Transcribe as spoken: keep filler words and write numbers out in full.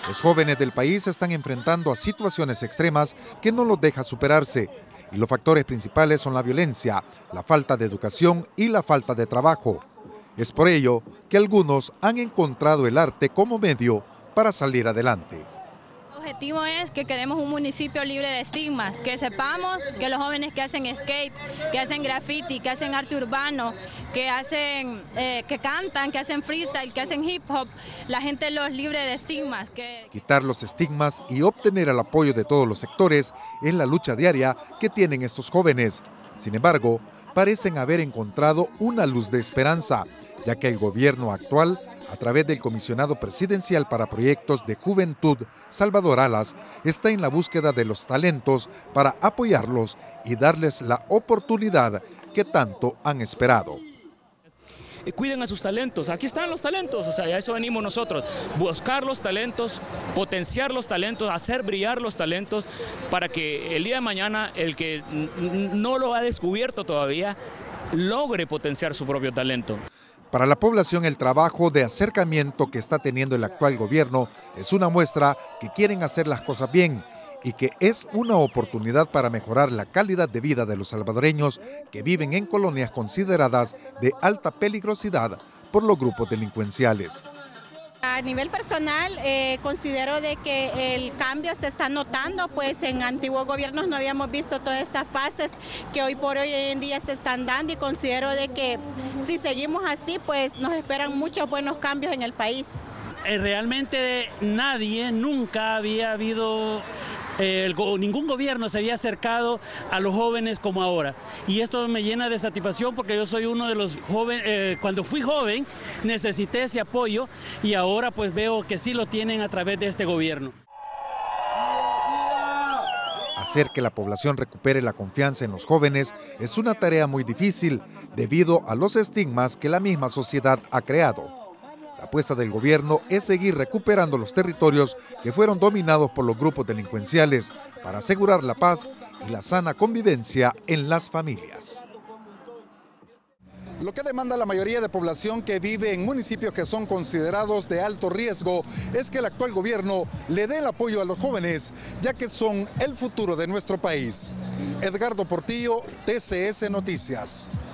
Los jóvenes del país se están enfrentando a situaciones extremas que no los deja superarse. Y los factores principales son la violencia, la falta de educación y la falta de trabajo. Es por ello que algunos han encontrado el arte como medio para salir adelante. El objetivo es que queremos un municipio libre de estigmas, que sepamos que los jóvenes que hacen skate, que hacen graffiti, que hacen arte urbano, que hacen, eh, que cantan, que hacen freestyle, que hacen hip hop, la gente los libre de estigmas. Que... Quitar los estigmas y obtener el apoyo de todos los sectores es la lucha diaria que tienen estos jóvenes. Sin embargo, parecen haber encontrado una luz de esperanza, ya que el gobierno actual, a través del Comisionado Presidencial para Proyectos de Juventud, Salvador Alas, está en la búsqueda de los talentos para apoyarlos y darles la oportunidad que tanto han esperado. Cuiden a sus talentos, aquí están los talentos, o sea, a eso venimos nosotros, buscar los talentos, potenciar los talentos, hacer brillar los talentos para que el día de mañana el que no lo ha descubierto todavía logre potenciar su propio talento. Para la población, el trabajo de acercamiento que está teniendo el actual gobierno es una muestra que quieren hacer las cosas bien y que es una oportunidad para mejorar la calidad de vida de los salvadoreños que viven en colonias consideradas de alta peligrosidad por los grupos delincuenciales. A nivel personal, eh, considero de que el cambio se está notando, pues en antiguos gobiernos no habíamos visto todas estas fases que hoy por hoy en día se están dando, y considero de que si seguimos así, pues nos esperan muchos buenos cambios en el país. Realmente nadie, nunca había habido, eh, el, ningún gobierno se había acercado a los jóvenes como ahora. Y esto me llena de satisfacción porque yo soy uno de los jóvenes, eh, cuando fui joven necesité ese apoyo y ahora pues veo que sí lo tienen a través de este gobierno. Hacer que la población recupere la confianza en los jóvenes es una tarea muy difícil debido a los estigmas que la misma sociedad ha creado. La apuesta del gobierno es seguir recuperando los territorios que fueron dominados por los grupos delincuenciales para asegurar la paz y la sana convivencia en las familias. Lo que demanda la mayoría de población que vive en municipios que son considerados de alto riesgo es que el actual gobierno le dé el apoyo a los jóvenes, ya que son el futuro de nuestro país. Edgardo Portillo, T C S Noticias.